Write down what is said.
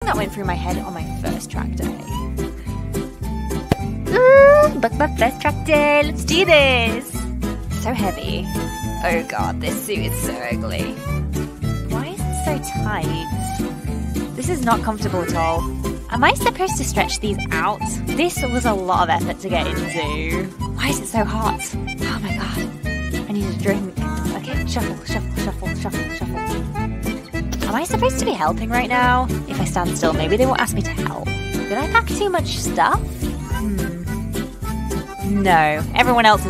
that went through my head on my first track day. Book my first track day. Let's do this. So heavy. Oh god, this suit is so ugly. Why is it so tight? This is not comfortable at all. Am I supposed to stretch these out? This was a lot of effort to get into. Why is it so hot? Oh my god. I need a drink. Okay, shuffle, shuffle, shuffle, shuffle, shuffle. Am I supposed to be helping right now? If I stand still, maybe they won't ask me to help. Did I pack too much stuff? No. Everyone else is